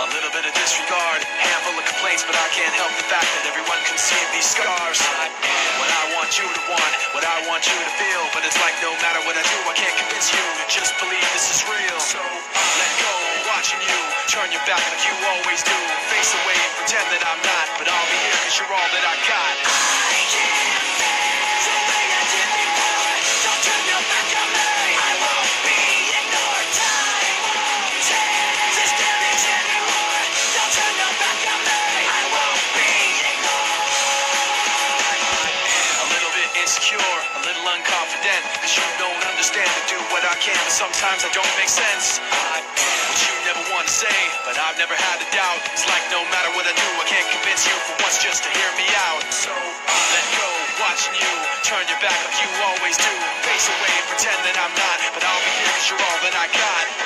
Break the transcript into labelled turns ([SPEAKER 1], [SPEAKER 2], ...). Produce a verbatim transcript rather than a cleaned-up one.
[SPEAKER 1] A little bit of disregard, handful of complaints, but I can't help the fact that everyone can see these scars. I am what I want you to want, what I want you to feel, but it's like no matter what I do, I can't convince you to just believe this is real. So let go, watching you turn your back like you always do. Face away and pretend that I'm not, but I'll be here cause you're all that I got. I can't face something I did before. Don't turn your back on me. I won't be ignored. Time won't take this damage anymore. Don't turn your back on me. I won't be ignored. I am a little bit insecure, a little unconfident, cause you don't understand to do what I can, but sometimes I don't make sense. I am what you never want to say, but I've never had a doubt. It's like no matter what I do, I can't convince you for once just to hear me out. So let go, watching you turn your back like you always do. Face away and pretend that I'm not, but I'll be here cause you're all that I got.